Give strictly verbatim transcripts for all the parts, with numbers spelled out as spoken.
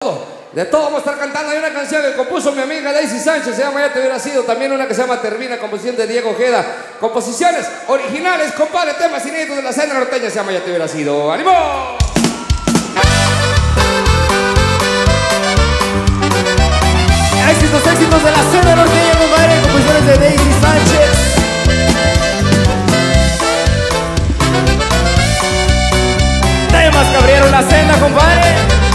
todo, de todo vamos a estar cantando. Hay una canción que compuso mi amiga Daisy Sánchez, se llama Ya te hubiera sido. También una que se llama Termina, composición de Diego Ojeda. Composiciones originales, compadre, temas inéditos de la escena norteña, se llama Ya te hubiera sido. ¡Ánimo! Éxitos, éxitos de la escena norteña, compadre, composiciones de Daisy Sánchez. Temas que abrieron la senda, compadre.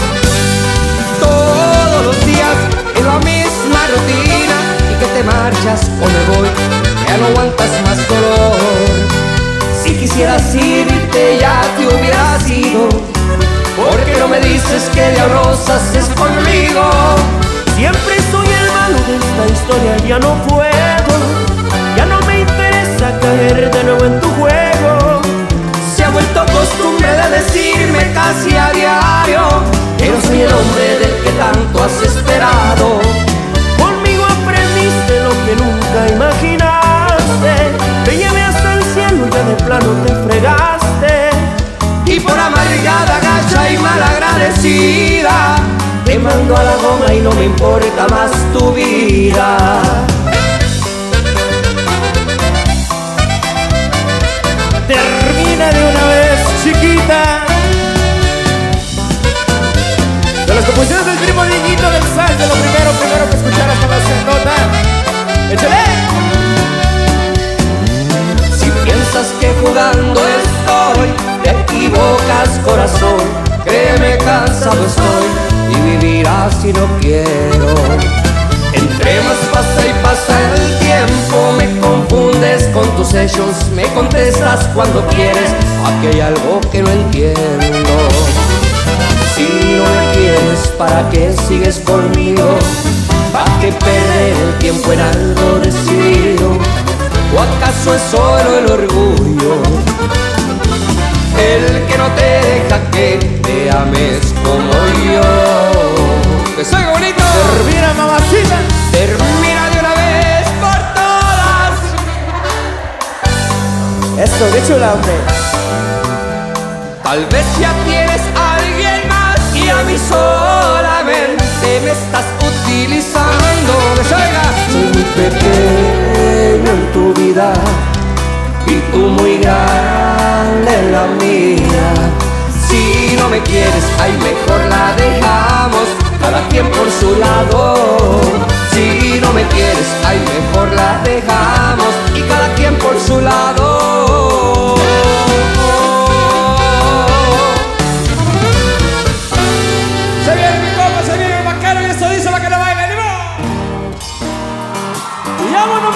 Todos los días es la misma rutina y que te marchas o me voy, ya no aguantas más dolor. Si quisieras irte ya te hubieras ido, porque no me dices que de rosas es conmigo. Siempre soy el malo de esta historia, ya no puedo, ya no me interesa caer de nuevo en tu juego. Se ha vuelto costumbre de decirme casi a diario que no soy el hombre del que tanto has esperado. Conmigo aprendiste lo que nunca imaginaste, te llevé hasta el cielo y ya de plano te fregaste. Y por amargada, gacha y malagradecida te mando a la goma y no me importa más tu vida. Termina de una vez, chiquita. De las composiciones del primo Dieguito del Salto, lo primero, primero que escucharas con la sendota. ¡Échale! Si piensas que jugando estoy, te equivocas, corazón. Créeme, cansado estoy y vivir así no quiero. Entre más pasa y pasa el tiempo, me confundes con tus hechos, me contestas cuando quieres, aquí hay algo que no entiendo. Si no me quieres, ¿para qué sigues conmigo? ¿Para qué perder el tiempo en algo decidido? ¿O acaso es solo el orgullo el que no te deja que te ames como yo? ¡Que soy bonito! Termina, mamacita. Termina de una vez por todas. Eso, qué chula, hombre. Tal vez ya tienes a alguien más y a mí solamente me estás utilizando. ¡Que salga! Soy muy pequeño en tu vida y tú muy grande en la mía. Si no me quieres, ay, mejor la dejamos, cada quien por su lado. Si no me quieres, ay, mejor la dejamos y cada quien por su lado. Se viene mi copa, se viene el vaquero y esto dice la que la baila. ¡Ánimo! Y vámonos.